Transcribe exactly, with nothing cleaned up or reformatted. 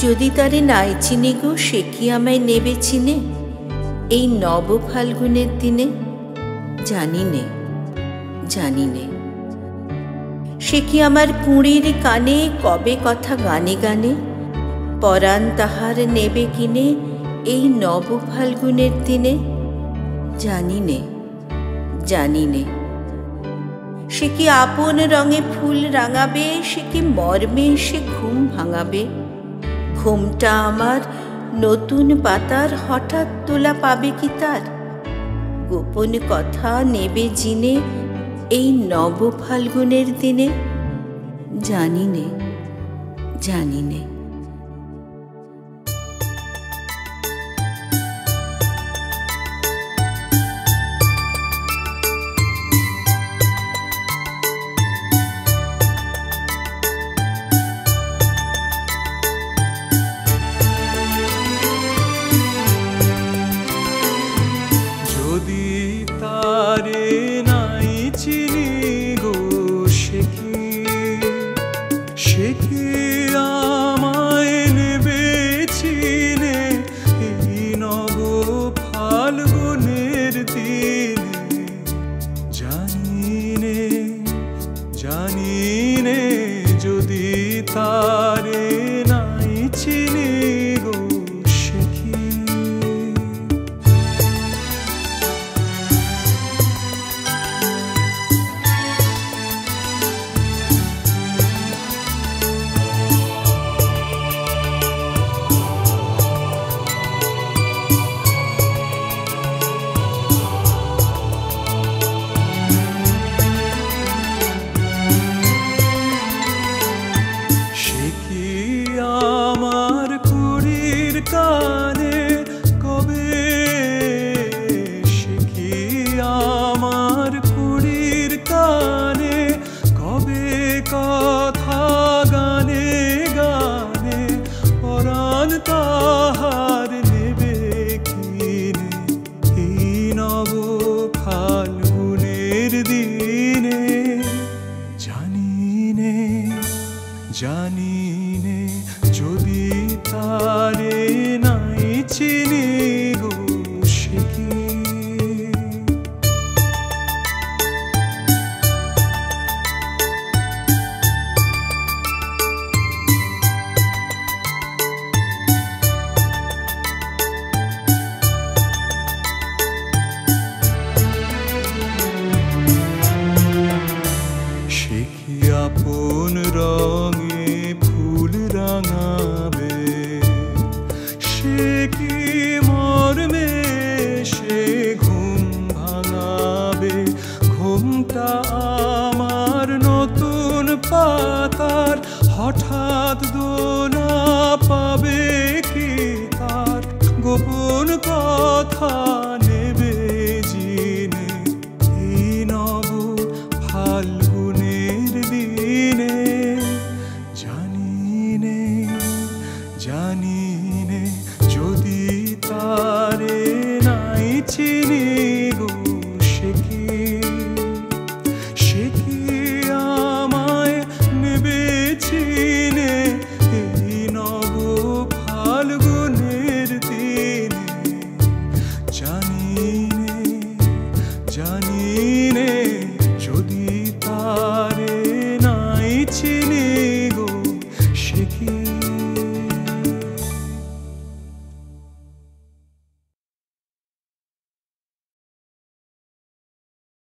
যদি তারে নাই চিনি গো, সে কি আমায় নেবে চিনে এই নব ফাল্গুনের দিনে? জানি নে, জানি নে। সে কি আমার কুঁড়ির কানে কবে কথা গানে গানে পরাণ তাহার নেবে কিনে এই নব ফাল্গুনের দিনে? জানি নে, জানি নে। সে কি আপন রঙে ফুল রাঙাবে, সে কি মর্মে সে ঘুম ভাঙাবে? ঘুমটা আমার নতুন পাতার হঠাৎ তোলা পাবে কি তার? গোপন কথা নেবে জিনে এই নব ফাল্গুনের দিনে? জানি নে, জানি নে। জানি নে